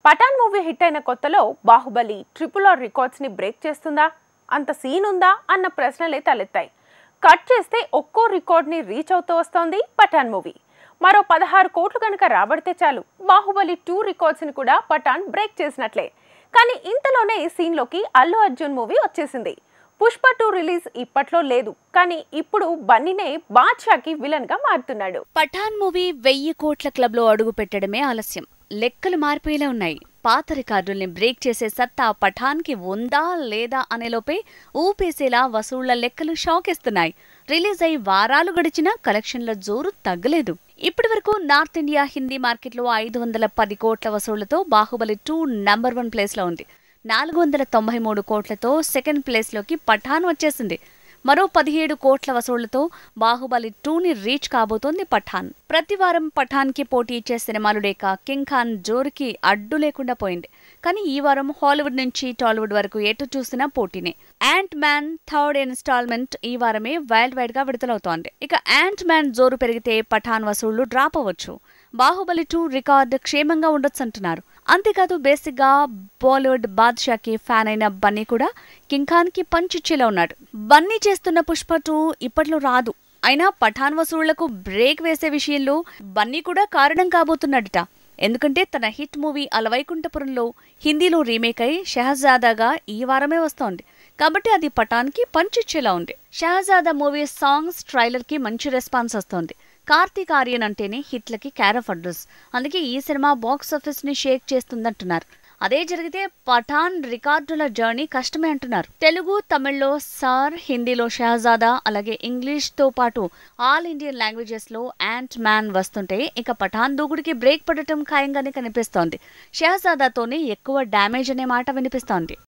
Pathan movie hit అయిన కొత్తలో Baahubali RRR records ని బ్రేక్ చేస్తుందా, అంత సీన్ ఉందా అన్న ప్రశ్నలే తలెత్తాయి. కట్ చేస్తే ఒక్కో రికార్డ్ ని రీచ్ అవుతూ వస్తోంది పఠాన్ మూవీ. మరో 16 కోట్లు కనుక రాబడితే చాలు బాహుబలి 2 రికార్డ్స్ ని కూడా పఠాన్ బ్రేక్ చేసినట్లే. కానీ ఇంతలోనే సీన్ లోకి అల్లు అర్జున్ మూవీ వచ్చేసింది. పుష్ప 2 రిలీజ్ ఇప్పట్లో లేదు, కానీ ఇప్పుడు బన్నీనే బాద్షాకి విలన్ గా మారుతున్నాడు. పఠాన్ మూవీ 1000 కోట్ల క్లబ్ లో అడుగు పెట్టడమే ఆలస్యం. లెక్కలు మారిపోయేలా ఉన్నాయి. పాత రికార్డుల్ని బ్రేక్ చేసే సత్తా పఠాన్ కి ఉందా లేదా అనేలోపే ఊపేసేలా వసూళ్ల లెక్కలు షాకేస్తున్నాయి. రిలీజ్ అయి వారాలు గడిచినా కలెక్షన్ల జోరు తగ్గలేదు. ఇప్పటి వరకు నార్త్ ఇండియా హిందీ మార్కెట్లో 510 కోట్ల వసూళ్లతో బాహుబలి 2 నంబర్ 1 ప్లేస్ లో ఉంది. 493 కోట్లతో సెకండ్ ప్లేస్ లోకి పఠాన్ వచ్చేసింది. మరో 17 కోట్ల వసూళ్లతో బాహుబలి 2ని రీచ్ కాబోతోంది పఠాన్. ప్రతివారం పఠాన్ కి పోటీ ఇచ్చే సినిమాలు లేక కింగ్ ఖాన్ జోరుకి అడ్డు లేకుండా పోయింది. కానీ ఈ వారం హాలీవుడ్ నుంచి టాలీవుడ్ వరకు ఎటు చూసినా పోటీనే. యాంట్ మ్యాన్ థర్డ్ ఇన్స్టాల్మెంట్ ఈ వారమే వైల్డ్ వైడ్ గా విడుదలవుతోంది. ఇక యాంట్ మ్యాన్ జోరు పెరిగితే పఠాన్ వసూళ్లు డ్రాప్ అవ్వచ్చు. బాహుబలి 2 రికార్డ్ క్షేమంగా ఉండొచ్చు అంటున్నారు. అంతేకాదు బేసిక్ గా బాలీవుడ్ బాద్షాకి ఫ్యాన్ అయిన బన్నీ కూడా కింగ్ ఖాన్ కి పంచిచ్చేలా ఉన్నాడు. బన్నీ చేస్తున్న పుష్ప 2 ఇప్పట్లో రాదు. అయినా పఠాన్ వసూళ్లకు బ్రేక్ వేసే విషయంలో బన్నీ కూడా కారణం కాబోతున్నాడట. ఎందుకంటే తన హిట్ మూవీ అలవైకుంఠపురంలో హిందీలో రీమేక్ అయి షహజాదాగా ఈ వారమే వస్తోంది. కాబట్టి అది పఠాన్ కి పంచిచ్చేలా ఉంది. షహజాదా మూవీ సాంగ్స్ ట్రైలర్ కి మంచి రెస్పాన్స్ వస్తోంది. కార్తీక్ ఆర్యన్ అంటేనే హిట్లకి క్యార్ ఆఫ్ అడ్రస్. అందుకే ఈ సినిమా బాక్స్ ఆఫీస్ ని షేక్ చేస్తుందంటున్నారు. అదే జరిగితే పఠాన్ రికార్డుల జర్నీ కష్టమే అంటున్నారు. తెలుగు, తమిళ్లో సార్, హిందీలో షహజాదా, అలాగే ఇంగ్లీష్ తో పాటు ఆల్ ఇండియన్ లాంగ్వేజెస్ లో యాంట్ మ్యాన్ వస్తుంటే ఇక పఠాన్ దూకుడికి బ్రేక్ పడటం ఖాయంగానే కనిపిస్తోంది. షహజాదాతోనే ఎక్కువ డ్యామేజ్ అనే మాట వినిపిస్తోంది.